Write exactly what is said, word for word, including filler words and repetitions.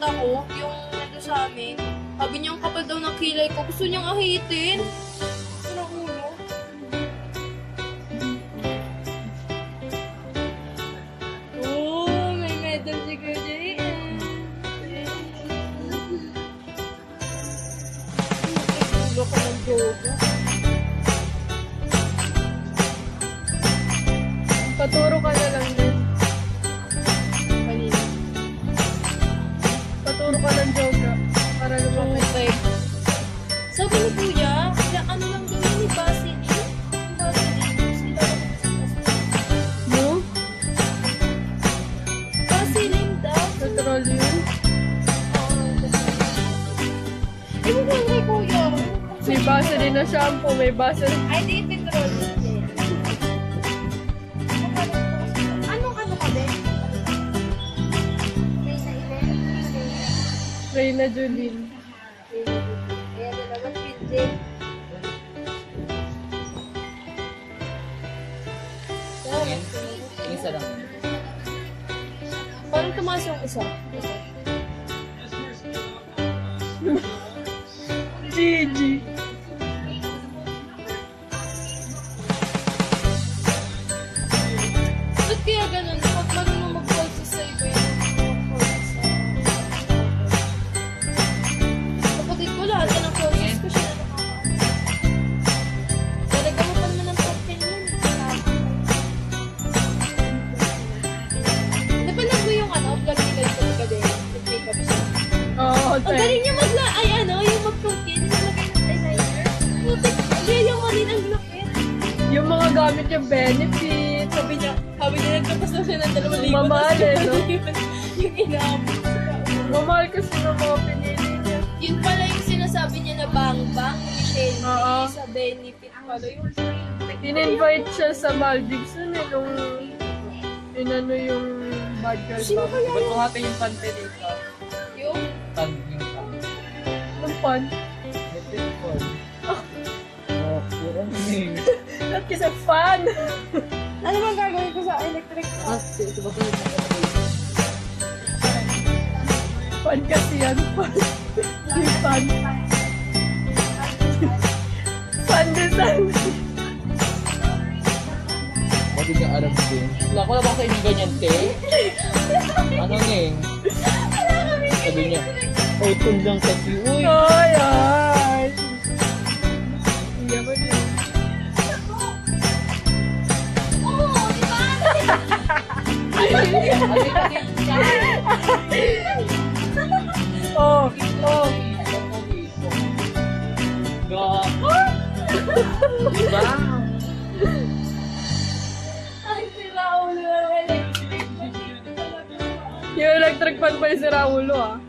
nakita ko, yung nando sa amin, sabi niya ang kapal daw ng kilay ko. Gusto niyang ahitin. Sarang ulo. Oh, may medal si Kuya J M. Ulo ko ng yoga. Paturo ka na lang din. Kanina. Paturo ka ng yoga. Para lumaki. Okay. Sabi ni Kuya, kaya ano lang daw yun ni Basili? Basili. No? Basilin daw. Patrol yun? Ewan ko lang kay Kuya. May Vaseline na shampoo, may Vaseline. Ay, di petrol. Anong ano ka din? Reyna Julin. Ayan na naman, Pinjin. Isa lang. Parang tumaas yung isa. Gigi. Ba't kaya ganun? Pag marunong mag-pulses sa iba yun. Kapatid ko lahat yan ang pulses ko siya na nakakaano. Talaga mo pa naman ang top ten yun. Napanood mo yung ano, vlog nila yung ka din. Nag-makeup siya. Oo, Ang te. galing niya magla... Ay ano, yung mag-protein. Nilagay ng eyeliner. Putik. Hindi, yung mali ng lupit. Yung mga gamit yung benefit. Sabi niya, sabi niya nagkapas na siya ng dalawang libo. Mamahal eh, no? Yung inaabot sa tao. Mamahal kasi ng mga pinili niya. Yun pala yung sinasabi niya na bang-bang ni Shelly Oo. sa benefit pala yung In-invite siya sa Maldives nun eh, nung inano yung bad girl Sino ba? kaya Ba't yung... mo natin yung pante dito? yung... Tan yung tan. Ang fun. Epic fun. Oh, purong name. Not kasi fun! Ano bang gagawin ko sa electric? Ah, ito ba ito yung Fun kasi yan, fun. Hindi fun. Fun design. Ba't hindi alam din? Wala ko lang ba sa inyo ganyan, te? Ano neng? Sabi niya, open lang kasi. Uy! Ay, ay. Iya ba din? Oo, di ba? Oh, oh. Diba? Ay, sila ulo ng electric. Yung electric fan pa yung si Raulo ah.